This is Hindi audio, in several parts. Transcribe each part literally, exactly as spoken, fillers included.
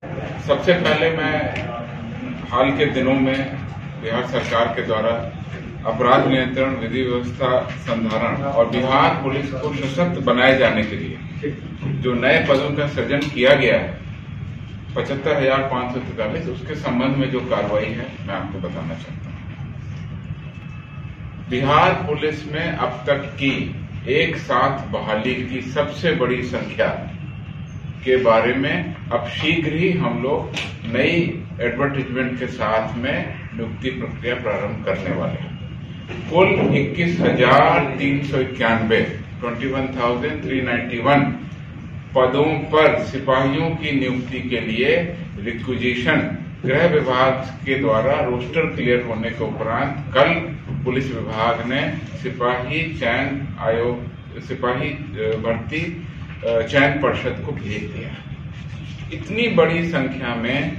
सबसे पहले मैं हाल के दिनों में बिहार सरकार के द्वारा अपराध नियंत्रण, विधि व्यवस्था संधारण और बिहार पुलिस को सशक्त बनाए जाने के लिए जो नए पदों का सृजन किया गया है पचहत्तर हजार पाँच सौ तैतालीस, उसके संबंध में जो कार्रवाई है मैं आपको बताना चाहता हूँ। बिहार पुलिस में अब तक की एक साथ बहाली की सबसे बड़ी संख्या के बारे में अब शीघ्र ही हम लोग नई एडवर्टीजमेंट के साथ में नियुक्ति प्रक्रिया प्रारंभ करने वाले हैं। कुल इक्कीस हजार तीन सौ इक्यानवे twenty one thousand three ninety one पदों पर सिपाहियों की नियुक्ति के लिए रिक्विजिशन गृह विभाग के द्वारा रोस्टर क्लियर होने के उपरांत कल पुलिस विभाग ने सिपाही चयन आयोग सिपाही भर्ती चयन परिषद को भेज दिया। इतनी बड़ी संख्या में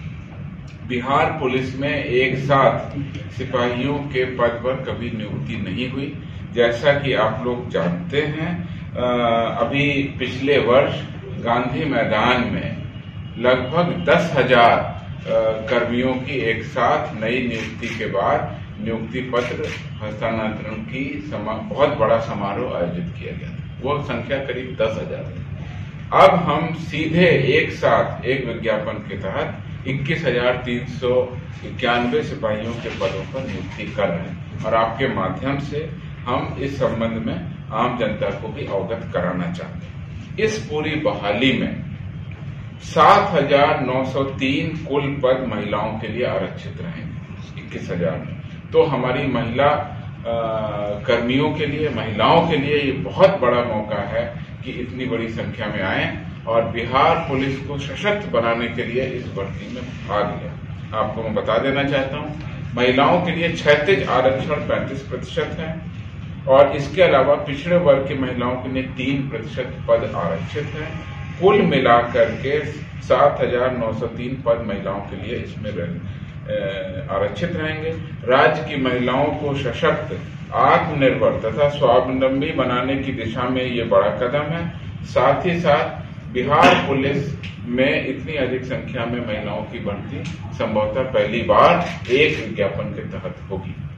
बिहार पुलिस में एक साथ सिपाहियों के पद पर कभी नियुक्ति नहीं हुई। जैसा कि आप लोग जानते हैं, अभी पिछले वर्ष गांधी मैदान में लगभग दस हजार कर्मियों की एक साथ नई नियुक्ति के बाद नियुक्ति पत्र हस्तांतरण की बहुत बड़ा समारोह आयोजित किया गया। वो संख्या करीब दस हजार है। अब हम सीधे एक साथ एक विज्ञापन के तहत इक्कीस हजार तीन सौ इक्यानवे सिपाहियों के पदों पर नियुक्ति कर रहे हैं और आपके माध्यम से हम इस संबंध में आम जनता को भी अवगत कराना चाहते हैं। इस पूरी बहाली में सात हजार नौ सौ तीन कुल पद महिलाओं के लिए आरक्षित रहेंगे। इक्कीस हजार में तो हमारी महिला आ, कर्मियों के लिए, महिलाओं के लिए ये बहुत बड़ा मौका है कि इतनी बड़ी संख्या में आए और बिहार पुलिस को सशक्त बनाने के लिए इस भर्ती में भाग लें। आपको मैं बता देना चाहता हूँ, महिलाओं के लिए क्षैतिज आरक्षण पैंतीस प्रतिशत है और इसके अलावा पिछड़े वर्ग की महिलाओं के लिए तीन प्रतिशत पद आरक्षित है। कुल मिलाकर के सात हजार नौ सौ तीन पद महिलाओं के लिए इसमें आरक्षित रहेंगे। राज्य की महिलाओं को सशक्त, आत्मनिर्भर तथा स्वावलंबी बनाने की दिशा में ये बड़ा कदम है। साथ ही साथ बिहार पुलिस में इतनी अधिक संख्या में महिलाओं की भर्ती संभवतः पहली बार एक विज्ञापन के तहत होगी।